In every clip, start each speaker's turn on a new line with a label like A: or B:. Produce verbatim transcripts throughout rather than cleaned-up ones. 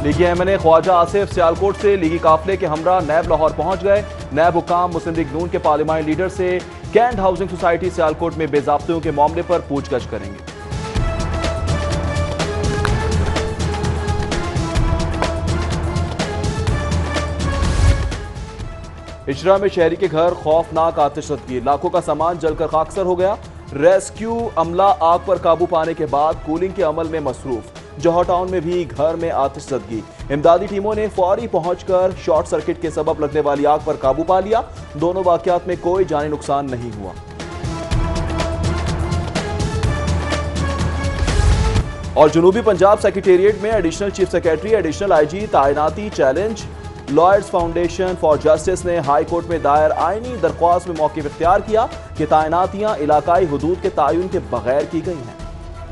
A: लीगी एमएनए ख्वाजा आसिफ सियालकोट से लीगी काफिले के हमरा नैब लाहौर पहुंच गए। नैब हुकाम मुस्लिम लीग नून के पार्लिमानी लीडर से कैंट हाउसिंग सोसाइटी सियालकोट में बेजाब्तियों के मामले पर पूछगछ करेंगे। इशरा में शहरी के घर खौफनाक आतिशज़दगी, लाखों का सामान जलकर खाकसर हो गया। रेस्क्यू अमला आग पर काबू पाने के बाद कूलिंग के अमल में मसरूफ। जौहर टाउन में भी घर में आतिशज़दगी, इमदादी टीमों ने फौरी पहुंचकर शॉर्ट सर्किट के सबब लगने वाली आग पर काबू पा लिया। दोनों वाकयात में कोई जानी नुकसान नहीं हुआ। और जनूबी पंजाब सेक्रेटेरिएट में additional chief secretary additional IG तैनाती challenge. Lawyers foundation for justice ने हाई कोर्ट में दायर आईनी दरख्वास्त में मौक़िफ़ इख्तियार किया कि तैनातियां इलाकाई हुदूद के तयन के बगैर की गई हैं।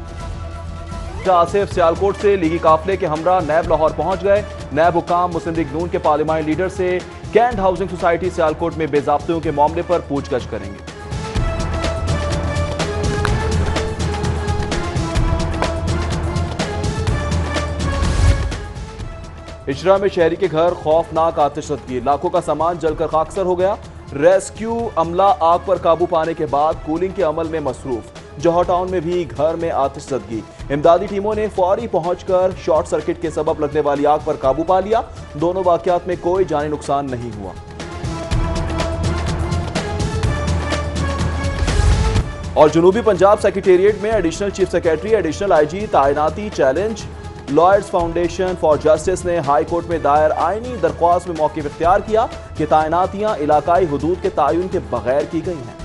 A: आसिफ सियालकोट से लीगी काफिले के हमरा नैब लाहौर पहुंच गए। नैब हुकाम मुस्लिम लीग नून के पार्लिमानी लीडर से कैंट हाउसिंग सोसाइटी सियालकोट में बेजाब्तियों के मामले पर पूछगछ करेंगे। इशरा में शहरी के घर खौफनाक आतिशज़दगी, लाखों का सामान जलकर खाकसर हो गया। रेस्क्यू अमला आग पर काबू पाने के बाद कूलिंग के अमल में मसरूफ। जौहर टाउन में भी घर में आतिशज़दगी, इमदादी टीमों ने फौरी पहुंचकर शॉर्ट सर्किट के सबब लगने वाली आग पर काबू पा लिया। दोनों वाकयात में कोई जानी नुकसान नहीं हुआ। और जनूबी पंजाब सेक्रेटेरिएट में additional chief secretary additional IG तैनाती challenge. Lawyers foundation for justice ने हाई कोर्ट में दायर आईनी दरख्वास्त में मौक़िफ़ इख्तियार किया कि तैनातियां इलाकाई हुदूद के तयन के बगैर की गई हैं।